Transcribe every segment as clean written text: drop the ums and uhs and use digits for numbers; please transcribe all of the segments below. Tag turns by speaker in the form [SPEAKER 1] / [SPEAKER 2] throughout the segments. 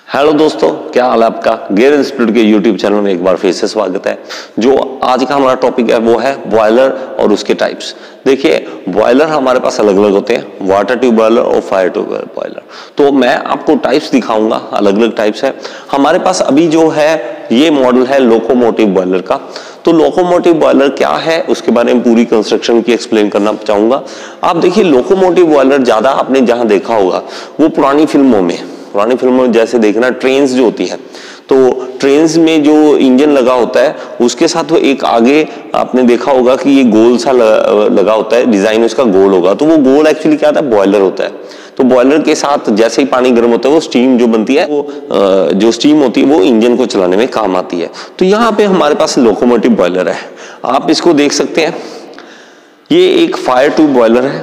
[SPEAKER 1] Hello दोस्तों, क्या हाल है आपका। गेयर इंस्टीट्यूट के यूट्यूब चैनल में एक बार फिर से स्वागत है। जो आज का हमारा टॉपिक है वो है बॉयलर और उसके टाइप्स। देखिए, बॉयलर हमारे पास अलग अलग होते हैं, वाटर ट्यूब बॉयलर और फायर ट्यूब बॉयलर। तो मैं आपको टाइप्स दिखाऊंगा, अलग अलग टाइप्स है हमारे पास। अभी जो है ये मॉडल है लोकोमोटिव बॉयलर का। तो लोकोमोटिव बॉयलर क्या है उसके बारे में पूरी कंस्ट्रक्शन की एक्सप्लेन करना चाहूंगा। आप देखिए, लोकोमोटिव बॉयलर ज्यादा आपने जहां देखा होगा वो पुरानी फिल्मों में जैसे देखना, ट्रेन्स जो होती है तो ट्रेन्स में जो इंजन लगा होता है उसके साथ वो एक आगे आपने देखा होगा कि ये गोल सा लगा होता है, डिजाइन उसका गोल होगा। तो वो गोल एक्चुअली क्या होता है, बॉयलर होता है। तो बॉयलर के साथ जैसे ही पानी गर्म होता है वो स्टीम जो बनती है, वो जो स्टीम होती है वो इंजन को चलाने में काम आती है। तो यहाँ पे हमारे पास लोकोमोटिव बॉयलर है, आप इसको देख सकते हैं। ये एक फायर ट्यूब बॉयलर है,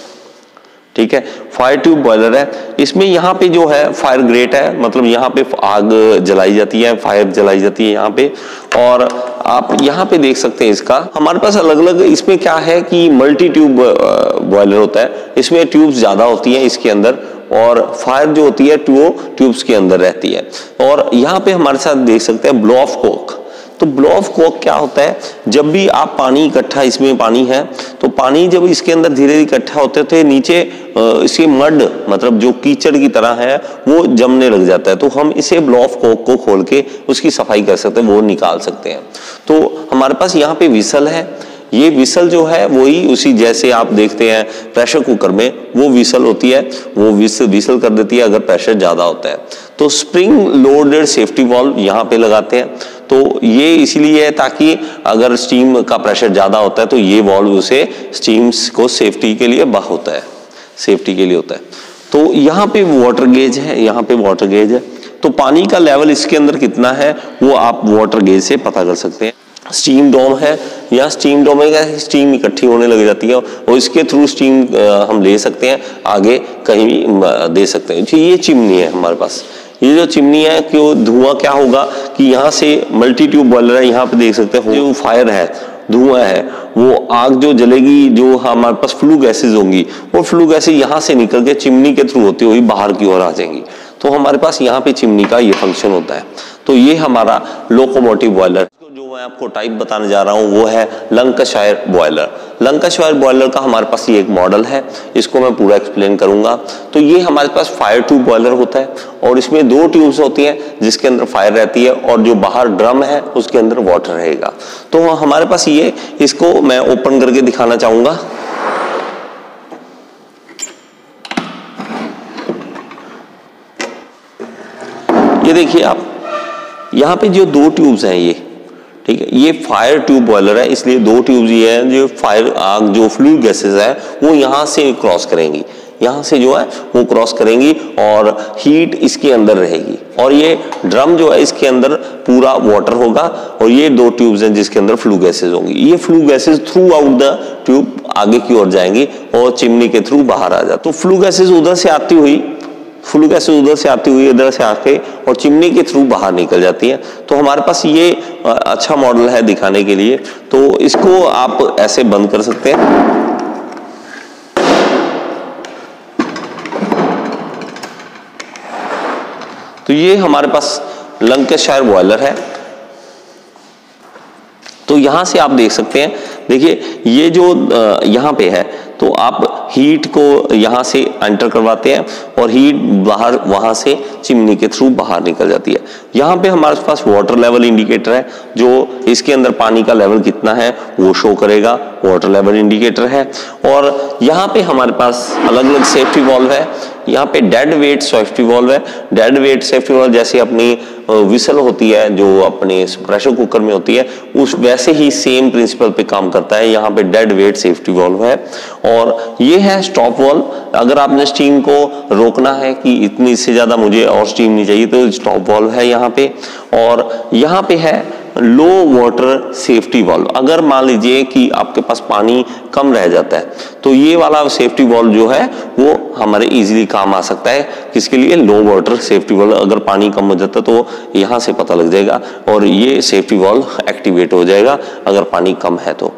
[SPEAKER 1] ठीक है, फायर ट्यूब बॉयलर है। इसमें यहाँ पे जो है फायर ग्रेट है, मतलब यहाँ पे आग जलाई जाती है, फायर जलाई जाती है यहाँ पे। और आप यहाँ पे देख सकते हैं इसका हमारे पास अलग अलग, इसमें क्या है कि मल्टी ट्यूब बॉयलर होता है। इसमें ट्यूब्स ज्यादा होती है इसके अंदर, और फायर जो होती है वो ट्यूब्स के अंदर रहती है। और यहाँ पे हमारे साथ देख सकते हैं ब्लो ऑफ कोक। तो ब्लो ऑफ कोक क्या होता है, जब भी आप पानी इकट्ठा, इसमें पानी है तो पानी जब इसके अंदर धीरे धीरे इकट्ठा होते थे नीचे इसके मड, मतलब जो कीचड़ की तरह है वो जमने लग जाता है। तो हम इसे ब्लो ऑफ कोक को खोल के उसकी सफाई कर सकते हैं, वो निकाल सकते हैं। तो हमारे पास यहाँ पे विसल है। ये विसल जो है वही उसी जैसे आप देखते हैं प्रेशर कुकर में वो विसल होती है, वो विसल कर देती है अगर प्रेशर ज्यादा होता है। तो स्प्रिंग लोडेड सेफ्टी वाल्व यहाँ पे लगाते हैं। तो ये इसीलिए है ताकि अगर स्टीम का प्रेशर ज्यादा होता है तो ये वाल्व उसे स्टीम्स को सेफ्टी के लिए होता है, सेफ्टी के लिए होता है। तो यहाँ पे वाटर गेज है, यहाँ पे वाटर गेज है। तो पानी का लेवल इसके अंदर कितना है वो आप वाटर गेज से पता कर सकते हैं। स्टीम डोम है, या स्टीम डोम में स्टीम इकट्ठी होने लग जाती है और इसके थ्रू स्टीम हम ले सकते हैं, आगे कहीं भी दे सकते हैं। ये चिमनी है हमारे पास। ये जो चिमनी है कि धुआं क्या होगा कि यहाँ से मल्टी ट्यूब बॉयलर है, यहाँ पे देख सकते हैं जो फायर है, धुआं है, वो आग जो जलेगी, जो हमारे पास फ्लू गैसेज होंगी, वो फ्लू गैसेज यहाँ से निकल के चिमनी के थ्रू होती हुई बाहर की ओर आ जाएंगी। तो हमारे पास यहाँ पे चिमनी का ये फंक्शन होता है। तो ये हमारा लोकोमोटिव बॉयलर। जो मैं आपको टाइप बताने जा रहा हूँ वो है लंकाशायर बॉयलर। लंकाशायर बॉयलर का हमारे पास ये एक मॉडल है, इसको मैं पूरा एक्सप्लेन करूंगा। तो ये हमारे पास फायर ट्यूब बॉयलर होता है और इसमें दो ट्यूब्स होती हैं जिसके अंदर फायर रहती है और जो बाहर ड्रम है उसके अंदर वाटर रहेगा। तो हमारे पास ये, इसको मैं ओपन करके दिखाना चाहूंगा। ये देखिए आप, यहाँ पे जो दो ट्यूब्स हैं ये, ठीक है, ये फायर ट्यूब बॉयलर है, इसलिए दो ट्यूब्स ये हैं। जो फायर आग जो फ्लू गैसेस है वो यहाँ से क्रॉस करेंगी, यहाँ से जो है वो क्रॉस करेंगी और हीट इसके अंदर रहेगी। और ये ड्रम जो है इसके अंदर पूरा वाटर होगा और ये दो ट्यूब्स हैं जिसके अंदर फ्लू गैसेस होंगी। ये flue gases throughout the tube आगे की ओर जाएंगी और चिमनी के थ्रू बाहर आ जाए। तो फ्लू गैसेस उधर से आती हुई इधर से आके और चिमनी के थ्रू बाहर निकल जाती है। तो हमारे पास ये अच्छा मॉडल है दिखाने के लिए। तो इसको आप ऐसे बंद कर सकते हैं। तो ये हमारे पास लंकाशायर बॉयलर है। तो यहां से आप देख सकते हैं, देखिए ये जो यहां पे है तो आप हीट को यहाँ से एंटर करवाते हैं और हीट बाहर वहां से चिमनी के थ्रू बाहर निकल जाती है। यहाँ पे हमारे पास वाटर लेवल इंडिकेटर है, जो इसके अंदर पानी का लेवल कितना है वो शो करेगा, वाटर लेवल इंडिकेटर है। और यहाँ पे हमारे पास अलग अलग सेफ्टी वाल्व है। यहाँ पे डेड वेट सेफ्टी वाल्व है। डेड वेट सेफ्टी वाल्व जैसे अपनी विसल होती है जो अपने प्रेशर कुकर में होती है, उस वैसे ही सेम प्रिंसिपल पे काम करता है। यहाँ पे डेड वेट सेफ्टी वाल्व है। और ये है स्टॉप वाल्व। अगर आपने स्टीम को रोकना है कि इतनी, इससे ज्यादा मुझे और स्टीम नहीं चाहिए, तो स्टॉप वाल्व है यहाँ पे। और यहाँ पे है लो वाटर सेफ्टी वाल्व। अगर मान लीजिए कि आपके पास पानी कम रह जाता है तो ये वाला सेफ्टी वाल्व जो है वो हमारे इजीली काम आ सकता है। किसके लिए? Low water safety valve. अगर पानी कम हो जाता है तो यहाँ से पता लग जाएगा और ये सेफ्टी वाल्व एक्टिवेट हो जाएगा अगर पानी कम है तो।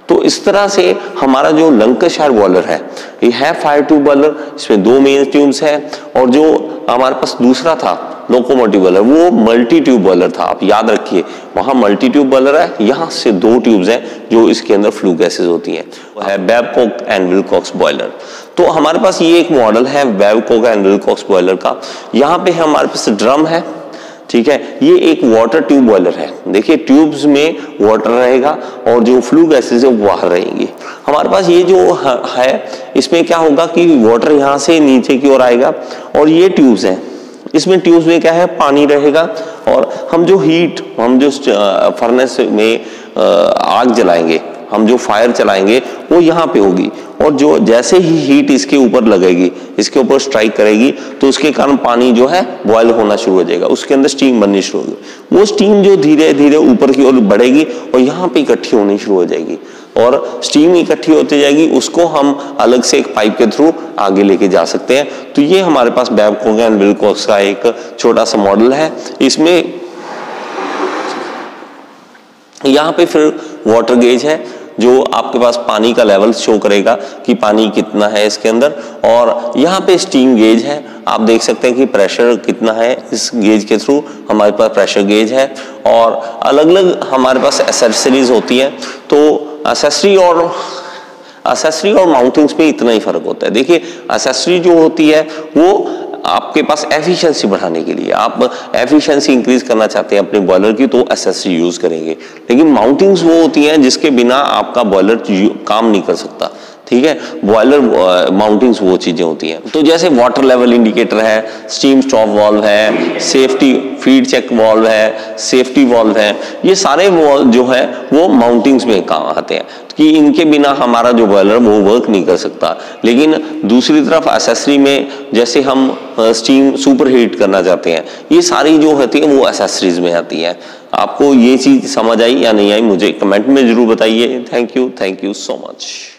[SPEAKER 1] तो इस तरह से हमारा जो लंकाशायर बॉयलर है, ये है फायर ट्यूब बॉयलर, इसमें 2 मेन ट्यूब्स हैं, और जो हमारे पास दूसरा था लोकोमोटिव बॉयलर वो मल्टी ट्यूब बॉयलर था। आप याद रखिए, वहां मल्टी ट्यूब बॉयलर है, यहाँ से 2 ट्यूब्स हैं जो इसके अंदर फ्लू गैसेस होती हैं, वो है बेबकॉक एंड विल्कॉक्स बॉयलर। तो हमारे पास ये एक मॉडल है बेबकॉक एंड विल्कॉक्स बॉयलर का। यहाँ पे हमारे पास ड्रम है, ठीक है, ये एक वाटर ट्यूब बॉयलर है। देखिए ट्यूब्स में वाटर रहेगा और जो फ्लू गैसेस है वो बाहर रहेंगी। हमारे पास ये जो है इसमें क्या होगा कि वाटर यहाँ से नीचे की ओर आएगा, और ये ट्यूब्स हैं, इसमें ट्यूब्स में क्या है, पानी रहेगा, और हम जो फर्नेस में आग जलाएंगे, हम जो फायर चलाएंगे वो यहाँ पे होगी, और जो जैसे ही हीट इसके ऊपर लगेगी, इसके ऊपर स्ट्राइक करेगी, तो उसके कारण पानी जो है बॉयल होना शुरू हो जाएगा, उसके अंदर स्टीम बननी शुरू होगी। वो स्टीम जो धीरे धीरे ऊपर की ओर बढ़ेगी और यहाँ पे इकट्ठी होनी शुरू हो जाएगी, और स्टीम इकट्ठी होती जाएगी, उसको हम अलग से एक पाइप के थ्रू आगे लेके जा सकते हैं। तो ये हमारे पास बेबकॉक एंड विल्कॉक्स का एक छोटा सा मॉडल है। इसमें यहाँ पे फिर वाटर गेज है जो आपके पास पानी का लेवल शो करेगा कि पानी कितना है इसके अंदर, और यहाँ पे स्टीम गेज है, आप देख सकते हैं कि प्रेशर कितना है, इस गेज के थ्रू हमारे पास प्रेशर गेज है। और अलग अलग हमारे पास एसेसरीज होती हैं, तो एसेसरी और माउंटिंग्स में इतना ही फर्क होता है। देखिए एसेसरी जो होती है वो आपके पास एफिशिएंसी बढ़ाने के लिए, आप एफिशिएंसी इंक्रीज करना चाहते हैं अपने बॉयलर की, तो एसेसरी यूज करेंगे। लेकिन माउंटिंग्स वो होती हैं जिसके बिना आपका बॉयलर काम नहीं कर सकता, ठीक है। बॉयलर माउंटिंग्स वो चीजें होती हैं, तो जैसे वाटर लेवल इंडिकेटर है, स्टीम स्टॉप वाल्व है, सेफ्टी फीड चेक वाल्व है, सेफ्टी वाल्व है, ये सारे वाल्व जो है वो माउंटिंग्स में काम आते हैं, कि इनके बिना हमारा जो बॉयलर वो वर्क नहीं कर सकता। लेकिन दूसरी तरफ एसेसरी में जैसे हम स्टीम सुपर हीट करना चाहते हैं, ये सारी जो होती है वो एसेसरीज में आती है। आपको ये चीज समझ आई या नहीं आई मुझे कमेंट में जरूर बताइए। Thank you so much.